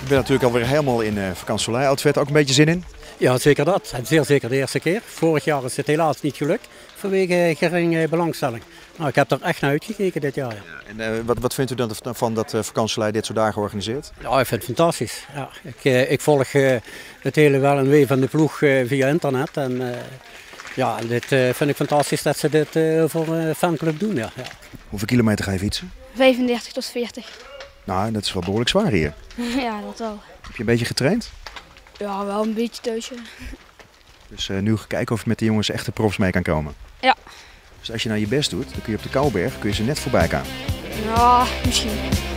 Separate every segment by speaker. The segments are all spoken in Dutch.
Speaker 1: Je bent natuurlijk alweer helemaal in vakantiesoleil-outfit. Ook een beetje zin in?
Speaker 2: Ja, zeker dat. En zeer zeker de eerste keer. Vorig jaar is het helaas niet gelukt vanwege geringe belangstelling. Nou, ik heb er echt naar uitgekeken dit jaar. Ja.
Speaker 1: En wat vindt u dan van dat vakantiesoleil dit soort dagen organiseert?
Speaker 2: Ja, ik vind het fantastisch. Ja, ik volg het hele wel en wee van de ploeg via internet. En ja, dit vind ik fantastisch dat ze dit voor een fanclub doen. Ja.
Speaker 1: Hoeveel kilometer ga je fietsen?
Speaker 3: 35 tot 40.
Speaker 1: Nou, dat is wel behoorlijk zwaar hier.
Speaker 3: Ja, dat wel.
Speaker 1: Heb je een beetje getraind?
Speaker 3: Ja, wel een beetje thuis.
Speaker 1: Dus nu kijken of je met de jongens echte profs mee kan komen.
Speaker 3: Ja.
Speaker 1: Dus als je nou je best doet, dan kun je op de Kouwberg ze net voorbij gaan.
Speaker 3: Ja, misschien.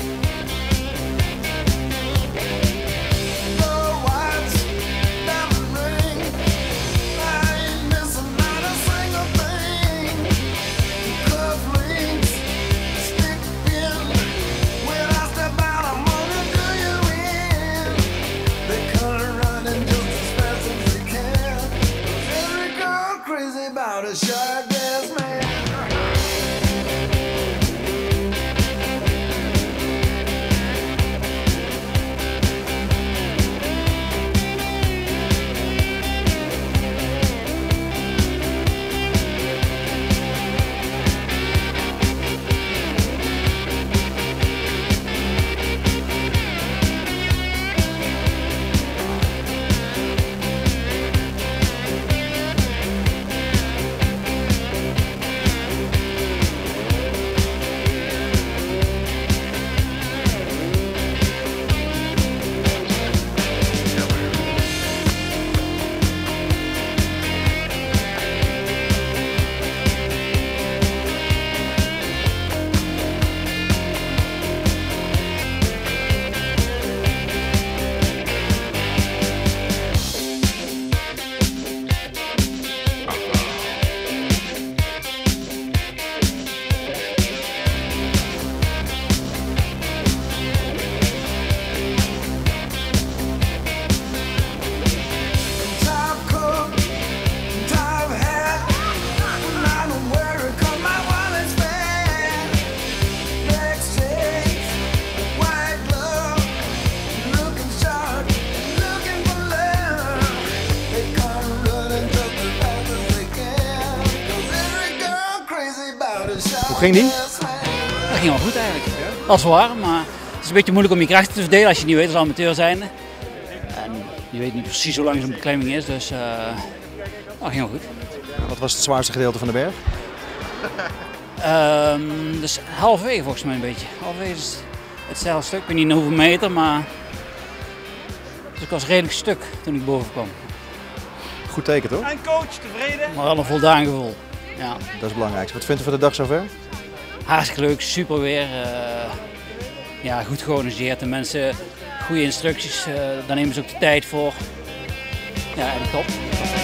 Speaker 4: About a short-dressed man.
Speaker 1: Hoe ging die?
Speaker 5: Dat ging wel goed eigenlijk. Als warm, maar het is een beetje moeilijk om je krachten te verdelen als je niet weet als amateur zijn. En je weet niet precies hoe lang zo'n beklimming is, dus dat ging wel goed.
Speaker 1: Wat was het zwaarste gedeelte van de berg?
Speaker 5: Dus halverwege volgens mij een beetje. Halverwege is het steile stuk, ik weet niet hoeveel meter, maar dus ik was redelijk stuk toen ik boven kwam.
Speaker 1: Goed teken toch?
Speaker 6: En coach, tevreden?
Speaker 5: Maar wel een voldaan gevoel. Ja.
Speaker 1: Dat is het belangrijkste. Wat vindt u van de dag zover?
Speaker 5: Hartstikke leuk, super weer. Ja, goed georganiseerd. De mensen, goede instructies, daar nemen ze ook de tijd voor. Ja, en top.